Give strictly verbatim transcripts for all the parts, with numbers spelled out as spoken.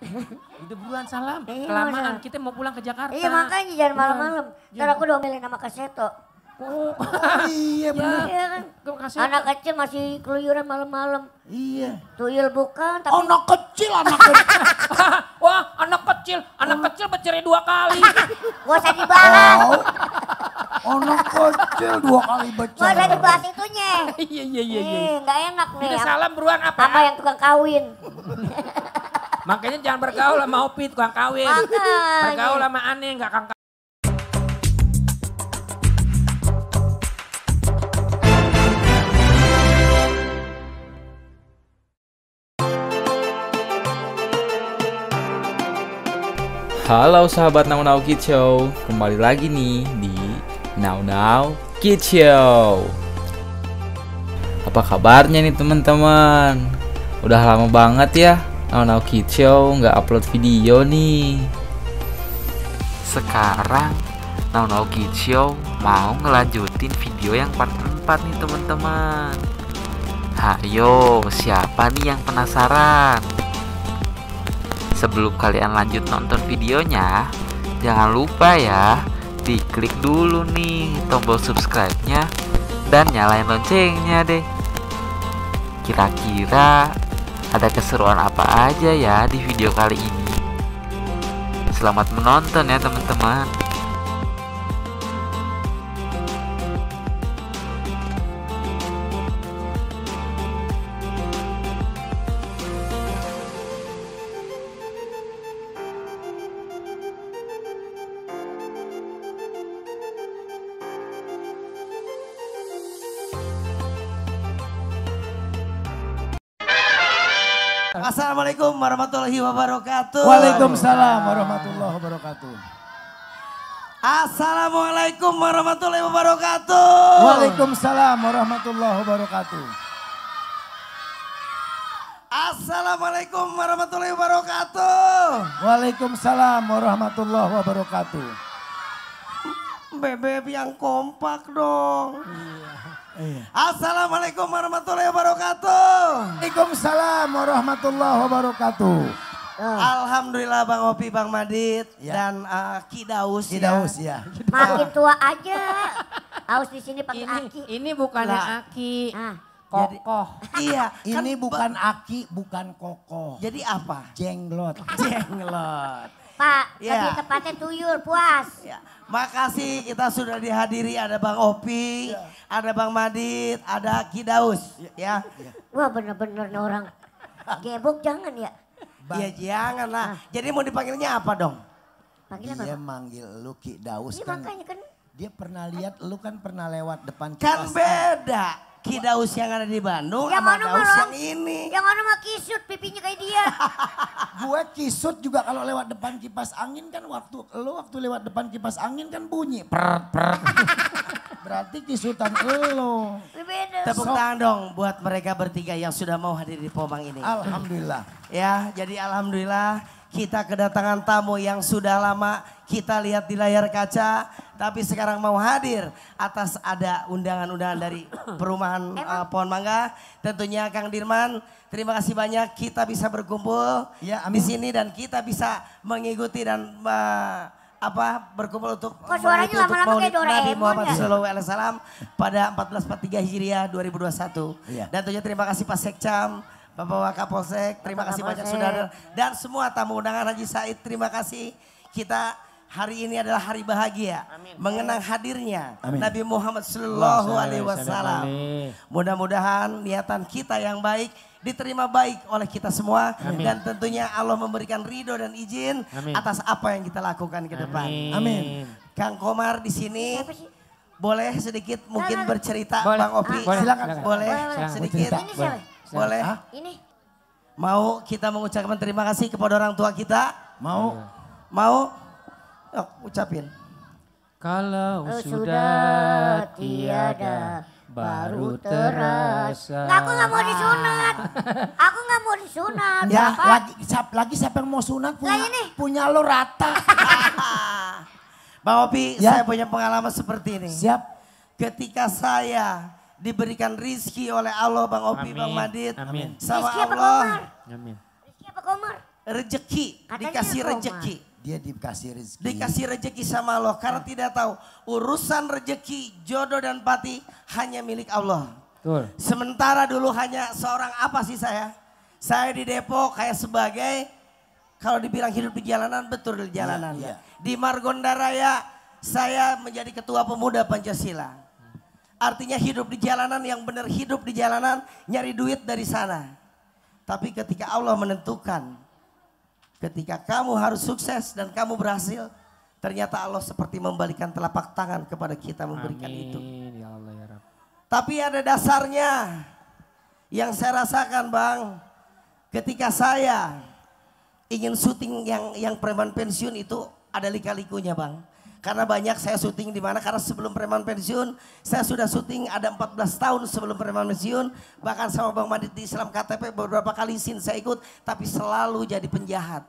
Udah buruan salam. Iya, Kelamaan masa? kita mau pulang ke Jakarta. Iya makanya jangan malam-malam. Ntar aku diomelin sama Kaseto. Oh, Oh iya benar. Iya kan. Kasih. Anak kecil masih keluyuran malam-malam. Iya. Tuyul bukan tapi Anak kecil, anak kecil. Wah anak kecil, anak kecil bercerai dua kali. gak usah dibahas. Oh, anak kecil dua kali Gak usah bercerai. dibahas itunya. Iya iya iya. iya. Ih, gak enak nih. Kita Sama salam beruan apa? sama yang tukang kawin. Makanya jangan bergaul sama Opi tukang kawin. Makanya. Bergaul sama aneh nggak kang. Halo sahabat Now Now Kids Show, kembali lagi nih di Now Now Kids Show. Apa kabarnya nih teman-teman? Udah lama banget ya Now Now Kids Show nggak upload video nih. Sekarang Now Now Kids Show mau ngelanjutin video yang part empat nih teman-teman. Hayo, siapa nih yang penasaran? Sebelum kalian lanjut nonton videonya, jangan lupa ya, diklik dulu nih tombol subscribe-nya dan nyalain loncengnya deh. Kira-kira ada keseruan apa aja ya di video kali ini? Selamat menonton ya teman-teman. Assalamualaikum warahmatullahi wabarakatuh. Waalaikumsalam warahmatullahi wabarakatuh. Assalamualaikum warahmatullahi wabarakatuh. Waalaikumsalam warahmatullahi wabarakatuh. Assalamualaikum warahmatullahi wabarakatuh. Waalaikumsalam warahmatullahi wabarakatuh. Bebek yang kompak dong. Iya. Assalamualaikum warahmatullahi wabarakatuh. Waalaikumsalam warahmatullahi wabarakatuh. Alhamdulillah Bang Opi, Bang Madit, Ya. dan uh, Ki Daus. Kidaus ya. Makin tua aja. Aus di sini pakai Ini aki. ini bukannya Lah. Aki, Ah, kokoh. Iya. kan Ini ba- bukan aki, bukan kokoh. Jadi apa? Jenglot. Jenglot. Pak, Ya. lebih tepatnya tuyul, puas. Ya, makasih kita sudah dihadiri, ada Bang Opi, ada Bang Madit, ada Ki Daus. Ya, Wah bener-bener nih orang. Gebuk jangan ya. ya jangan lah. Jadi mau dipanggilnya apa dong? Panggil apa? Dia Pak? manggil lu Ki Daus Ini kan. makanya kan. Dia pernah lihat lu kan pernah lewat depan Kan kipas. beda. Ki Daus yang ada di Bandung Yang sama mana Daus malah- yang ini. Yang mana mah kisut pipinya kayak dia. Gue kisut juga kalau lewat depan kipas angin kan waktu lu waktu lewat depan kipas angin kan bunyi. Pert, pert. Berarti kisutan lu. Beda. Tepuk tangan dong buat mereka bertiga yang sudah mau hadir di Pomang ini. Alhamdulillah. Ya, jadi alhamdulillah kita kedatangan tamu yang sudah lama kita lihat di layar kaca. Tapi sekarang mau hadir atas ada undangan-undangan dari perumahan uh, Pohon Mangga. Tentunya Kang Dirman, terima kasih banyak kita bisa berkumpul Ya, di amin. sini dan kita bisa mengikuti dan uh, apa berkumpul untuk Kok suaranya mengikuti untuk lama-lama Maulid kayak Doraemon Nabi Muhammad ya? Shallallahu Alaihi Wasallam pada empat belas empat puluh tiga Hijriah dua ribu dua puluh satu. Iya. Dan tentunya terima kasih Pak Sekcam, Bapak Wakapolsek, terima Bapak kasih banyak Kapolsek. sudah ada. Dan semua tamu undangan Haji Said, terima kasih. Kita hari ini adalah hari bahagia. Mengenang hadirnya Amin. Nabi Muhammad Sallallahu Alaihi Wasallam. Mudah-mudahan niatan kita yang baik diterima baik oleh kita semua. Dan tentunya Allah memberikan ridho dan izin Amin. atas apa yang kita lakukan ke depan. Amin. Kang Komar di sini Siapa sih? boleh sedikit mungkin Boleh. bercerita Boleh. Bang Opi. Ah, boleh. Silakan. Boleh Boleh, boleh. sedikit. Mau cerita? Ini siapa? Boleh. Hah? Ini. Mau kita mengucapkan terima kasih kepada orang tua kita? Mau? Mau? Yuk, ucapin. Kalau Oh, sudah tiada baru terasa. Nggak, aku nggak mau disunat. Aku nggak mau disunat. Ya, Bapak. lagi, siap, lagi siapa yang mau sunat punya, Lah ini. punya lo rata. Bang Opi, Ya. saya punya pengalaman seperti ini. Siap. Ketika saya diberikan rizki oleh Allah, Bang Opi, Amin. Bang Madit, Amin. sama Rizky apa Allah. Komar? Amin. Rizky apa Komar? Rezeki, Katanya dikasih koma. rezeki. Dia dikasih rezeki. Dikasih rezeki sama Allah karena tidak tahu urusan rezeki, jodoh dan pati hanya milik Allah. Betul. Sementara dulu hanya seorang apa sih saya? Saya di Depok kayak sebagai kalau dibilang hidup di jalanan, betul di jalanan. Iya, iya. Di Margonda Raya saya menjadi ketua pemuda Pancasila. Artinya hidup di jalanan, yang benar hidup di jalanan, nyari duit dari sana. Tapi ketika Allah menentukan, ketika kamu harus sukses dan kamu berhasil, ternyata Allah seperti membalikan telapak tangan kepada kita memberikan itu. Amin ya Allah ya Rabb. Tapi ada dasarnya yang saya rasakan Bang, ketika saya ingin syuting yang yang preman pensiun itu ada lika-likunya Bang. Karena banyak saya syuting di mana, karena sebelum preman pensiun saya sudah syuting ada empat belas tahun sebelum preman pensiun. Bahkan sama Bang Madit di Islam K T P beberapa kali scene saya ikut, tapi selalu jadi penjahat.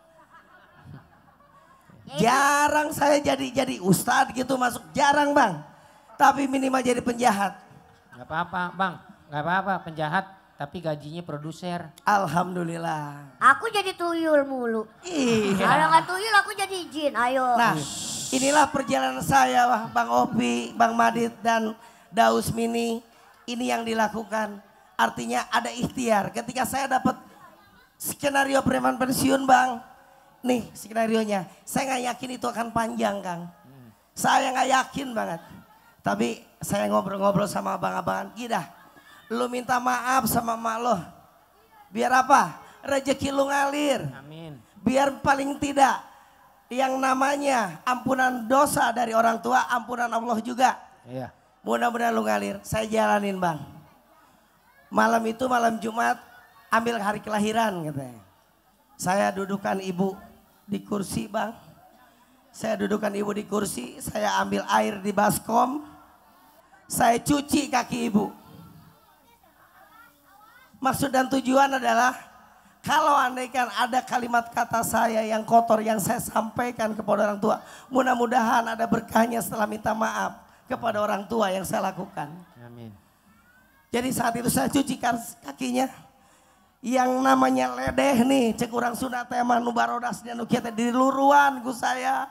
Jarang saya jadi jadi ustadz gitu masuk, jarang Bang. Tapi minimal jadi penjahat. Gak apa-apa Bang, gak apa-apa penjahat tapi gajinya produser. Alhamdulillah. Aku jadi tuyul mulu. Iya. Kalau nggak tuyul aku jadi jin. Ayo. Nah, inilah perjalanan saya Wah, Bang Opi, Bang Madit dan Daus Mini. Ini yang dilakukan. Artinya ada ikhtiar. Ketika saya dapat skenario preman pensiun Bang. Nih skenarionya. Saya nggak yakin itu akan panjang Kang. Saya nggak yakin banget. Tapi saya ngobrol-ngobrol sama abang-abangan. Gidah, lu minta maaf sama emak lo. Biar apa? Rezeki lu ngalir. Amin. Biar paling tidak yang namanya ampunan dosa dari orang tua, ampunan Allah juga. Iya. Mudah-mudahan lu ngalir. Saya jalanin Bang. Malam itu malam Jumat, ambil hari kelahiran katanya. Saya dudukan ibu di kursi Bang. Saya dudukan ibu di kursi, saya ambil air di baskom. Saya cuci kaki ibu. Maksud dan tujuan adalah kalau andaikan ada kalimat kata saya yang kotor yang saya sampaikan kepada orang tua, mudah-mudahan ada berkahnya setelah minta maaf kepada orang tua yang saya lakukan. Amin. Jadi saat itu saya cuci kakinya. Yang namanya ledeh nih, cek urang Sunda teh mah nu barodas dan nu kieu teh diluruan ku saya.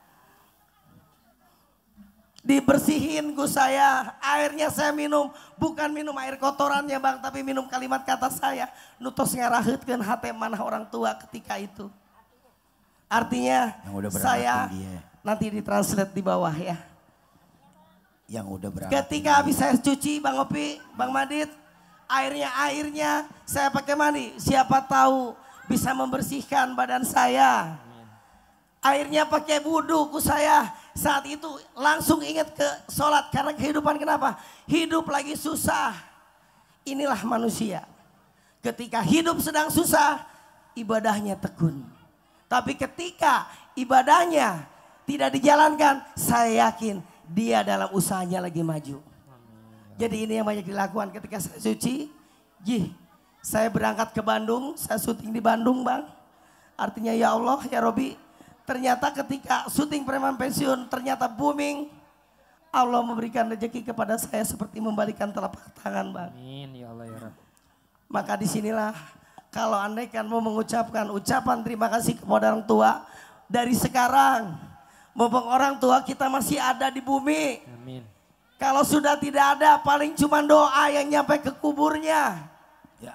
Dibersihin ku saya, airnya saya minum, bukan minum air kotorannya Bang, tapi minum kalimat kata saya. Nutos ngaraheutkeun hate manah orang tua ketika itu. Artinya Yang udah saya dia. nanti ditranslate di bawah ya. Yang udah berangkat. Ketika habis saya cuci Bang Opi, Bang Madit, airnya airnya saya pakai mandi. Siapa tahu bisa membersihkan badan saya. Airnya pakai wudhu ku saya. Saat itu langsung ingat ke sholat karena kehidupan kenapa? Hidup lagi susah. Inilah manusia. Ketika hidup sedang susah, ibadahnya tekun. Tapi ketika ibadahnya tidak dijalankan, saya yakin dia dalam usahanya lagi maju. Jadi ini yang banyak dilakukan ketika saya suci. Jih, saya berangkat ke Bandung, saya syuting di Bandung Bang. Artinya ya Allah, ya Robi. Ternyata ketika syuting preman pensiun ternyata booming. Allah memberikan rezeki kepada saya seperti membalikan telapak tangan Bang. Amin ya Allah ya Rabb. Maka disinilah kalau andaikan mau mengucapkan ucapan terima kasih kepada orang tua. Dari sekarang, mumpung orang tua kita masih ada di bumi. Amin. Kalau sudah tidak ada paling cuma doa yang nyampe ke kuburnya. Ya.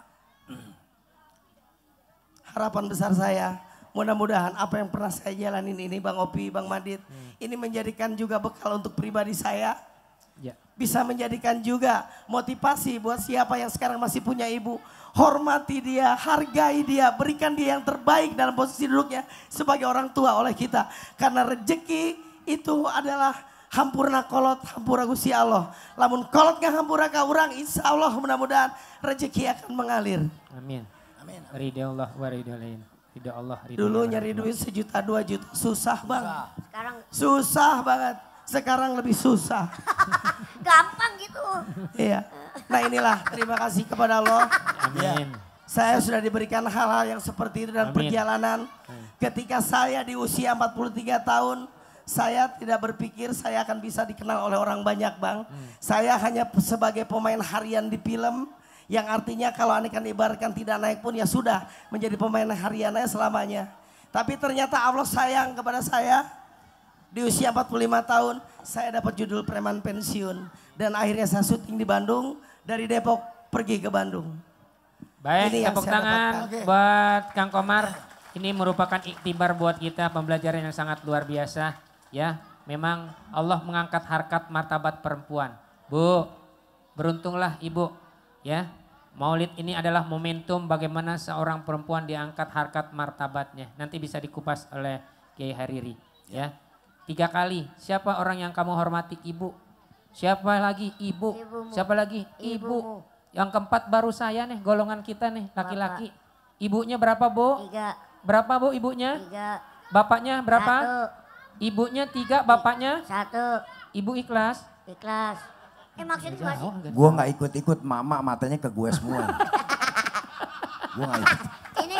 Harapan besar saya. Mudah-mudahan apa yang pernah saya jalanin ini Bang Opi, Bang Madit. Hmm. Ini menjadikan juga bekal untuk pribadi saya. Ya. Bisa menjadikan juga motivasi buat siapa yang sekarang masih punya ibu. Hormati dia, hargai dia, berikan dia yang terbaik dalam posisi duduknya sebagai orang tua oleh kita. Karena rezeki itu adalah hampurna kolot, hampura Gusti Allah. Lamun kolot gak hampura ka urang, insya Allah mudah-mudahan rezeki akan mengalir. Amin. Amin. Ridha Allah wa ridha lain. Ridha Allah. Ridha Dulu Allah. nyari duit sejuta dua juta susah bang. Sekarang Susah banget. Sekarang lebih susah. gampang gitu. Iya. Nah inilah terima kasih kepada Allah. Amin. Saya sudah diberikan hal-hal yang seperti itu dan Amin. perjalanan. Ketika saya di usia empat puluh tiga tahun. Saya tidak berpikir saya akan bisa dikenal oleh orang banyak bang. Hmm. Saya hanya sebagai pemain harian di film Yang artinya kalau aneh kan ibaratkan tidak naik pun ya sudah menjadi pemain hariannya selamanya. Tapi ternyata Allah sayang kepada saya. Di usia empat puluh lima tahun saya dapat judul preman pensiun. Dan akhirnya saya syuting di Bandung. Dari Depok pergi ke Bandung. Baik, Ini yang tepuk saya tangan dapatkan. buat Kang Komar. Ini merupakan iktibar buat kita, pembelajaran yang sangat luar biasa. Ya, memang Allah mengangkat harkat martabat perempuan. Bu, beruntunglah ibu. Ya, Maulid ini adalah momentum bagaimana seorang perempuan diangkat harkat martabatnya. Nanti bisa dikupas oleh Kiai Hariri. Ya, tiga kali. Siapa orang yang kamu hormati? Ibu. Siapa lagi? Ibu. Ibumu. Siapa lagi? Ibu. Ibumu. Yang keempat baru saya nih, golongan kita nih, laki-laki. Ibunya berapa, Bu? Tiga. Berapa, Bu, ibunya? Tiga. Bapaknya berapa? Satu. Ibunya tiga, bapaknya? Satu. Ibu ikhlas? Ikhlas. Eh maksudnya gimana sih? Gue nggak ikut-ikut, mama matanya ke gue semua. Gue nggak ikut. Ini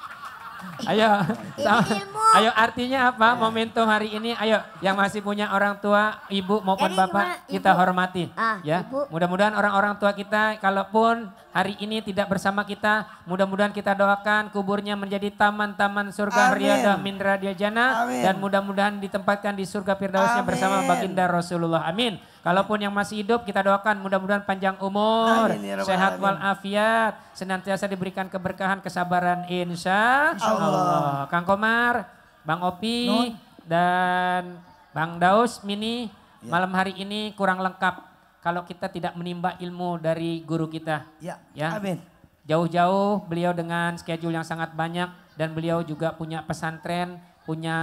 Ayo, sama- ilmu. ayo artinya apa momentum hari ini? Ayo, yang masih punya orang tua, ibu maupun Jadi bapak, gimana, kita Ibu? hormati. Ah, Ya, Ibu. mudah-mudahan orang-orang tua kita, kalaupun hari ini tidak bersama kita, mudah-mudahan kita doakan kuburnya menjadi taman-taman surga Amin. riyadhah min radiyah jannah, Amin. dan mudah-mudahan ditempatkan di surga firdausnya Amin. bersama baginda Rasulullah. Amin. Kalaupun yang masih hidup kita doakan mudah-mudahan panjang umur, Amin, ya Rabbal sehat Alamin. walafiat, senantiasa diberikan keberkahan, kesabaran insya Allah. Kang Komar, Bang Opi, Nun. dan Bang Daus Mini, Ya. malam hari ini kurang lengkap kalau kita tidak menimba ilmu dari guru kita. Ya. Ya, Amin. jauh-jauh beliau dengan schedule yang sangat banyak dan beliau juga punya pesantren, punya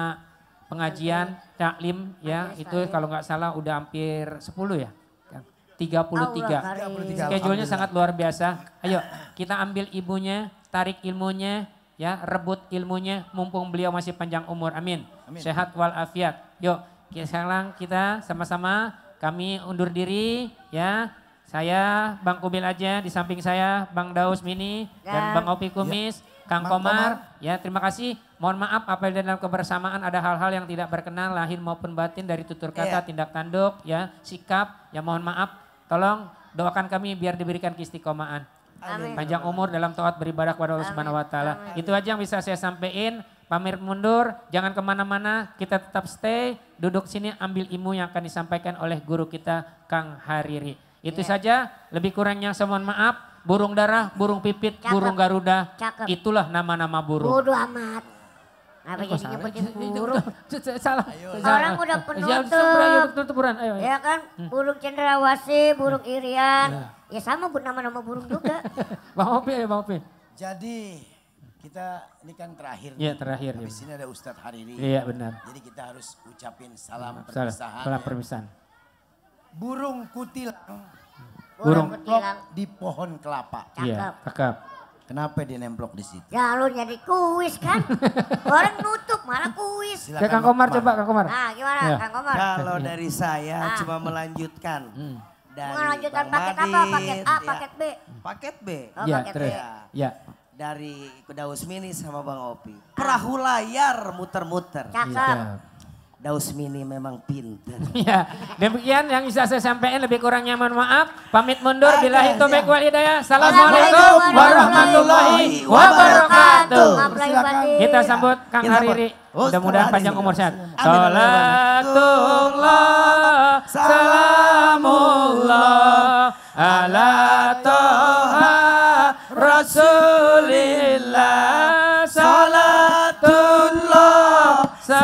pengajian, taklim ya, Majelis itu taklim. kalau nggak salah udah hampir sepuluh ya. tiga puluh tiga. Allah karim. Schedule-nya sangat luar biasa. Ayo kita ambil ibunya, tarik ilmunya, ya rebut ilmunya mumpung beliau masih panjang umur. Amin. Amin. Sehat walafiat. Yuk sekarang kita sama-sama kami undur diri ya. Saya Bang Kubil aja, di samping saya Bang Daus Mini dan Dan- Bang Opi Kumis, Kang Bang Komar. Ya terima kasih. Mohon maaf apabila dalam kebersamaan ada hal-hal yang tidak berkenan lahir maupun batin dari tutur kata, Iya. tindak tanduk, ya sikap. Ya mohon maaf. Tolong doakan kami biar diberikan keistiqomahan. Amin. Panjang umur dalam taat beribadah kepada Allah Amin. Subhanahu wa taala. Amin. Itu aja yang bisa saya sampaikan. Pamir mundur, jangan kemana-mana, kita tetap stay, duduk sini ambil ilmu yang akan disampaikan oleh guru kita Kang Hariri. Itu Iya. saja, lebih kurangnya saya mohon maaf. Burung darah, burung pipit, Cakep. burung garuda, Cakep. itulah nama-nama burung. Bodoh amat. Apa Kok jadi salah? nyebutin burung? Salah. Orang udah Ya, penutup. ayo tutup buruan, ayo. ayo. Ya kan, burung cendrawasih, burung irian. Ya sama bu nama-nama burung juga. Bang Opi, ayo Bang Opi. Jadi kita ini kan terakhir. Iya, nih. terakhir, Habis iya. ini ada Ustadz Hariri. Iya benar. Jadi kita harus ucapin salam Salah, perpisahan. salah ya. perpisahan. Burung kutilang Burung. Burung nemplok kutilang. di pohon kelapa. Iya, Cakep. cakep. Kenapa dia nemplok di situ? Ya lu jadi kuis kan. Orang nutup malah kuis. Silakan, Ya Kang Komar Bang. coba Kang Komar. Nah gimana Ya. Kang Komar? Kalau dari saya Ah. cuma melanjutkan. Hmm. Dari Melanjutkan Bang paket apa? Madin, Paket A, ya. paket B? Paket B. Oh Ya, paket B. terus. Ya. Dari Daus Mini sama Bang Opi. Perahu layar muter-muter. Cakep. Iya. Daus Mini memang pinter. Ya, demikian yang bisa saya sampaikan, lebih kurangnya mohon maaf. Pamit mundur, billahi taufiq wal hidayah. Assalamualaikum warahmatullahi wabarakatuh. Maaf lahir batin. Kita sambut Kang Kita sambut. Hariri. Oh, Mudah-mudahan Ustaz panjang Hariri. umur sehat. Amin, amin, amin. Salatullah, salamullah ala toha rasulillah. Salatullah,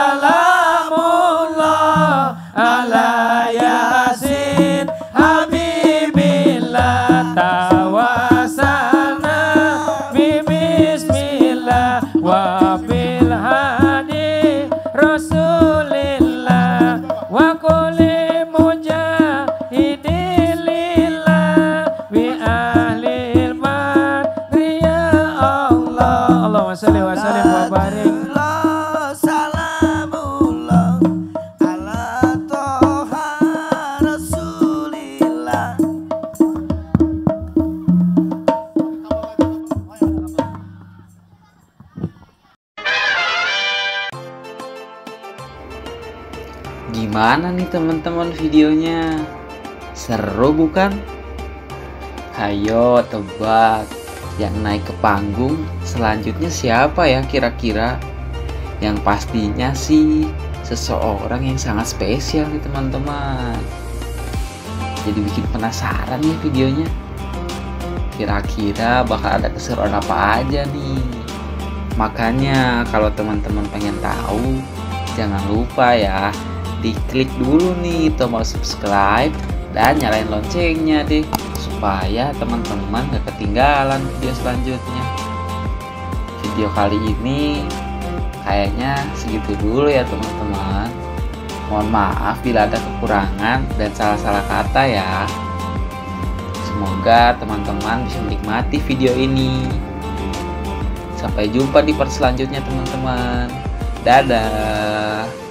salamullah ala yasin habibillah. Tawasalna bibismillah wa bil hadi rasulillah wa kulli mujahidin lillah bi ahlil madri ya Allah. Allahumma sholli wa sallim wa barik. Salamullah ala toha rasulillah. Gimana nih teman-teman videonya? Seru bukan? Hayo tebak, yang naik ke panggung selanjutnya siapa ya kira-kira? Yang pastinya sih seseorang yang sangat spesial nih teman-teman. Jadi bikin penasaran nih videonya. Kira-kira bakal ada keseruan apa aja nih. Makanya kalau teman-teman pengen tahu, jangan lupa ya diklik dulu nih tombol subscribe dan nyalain loncengnya deh, supaya teman-teman gak ketinggalan video selanjutnya. Video kali ini kayaknya segitu dulu ya teman-teman. Mohon maaf bila ada kekurangan dan salah-salah kata ya. Semoga teman-teman bisa menikmati video ini. Sampai jumpa di part selanjutnya teman-teman. Dadah.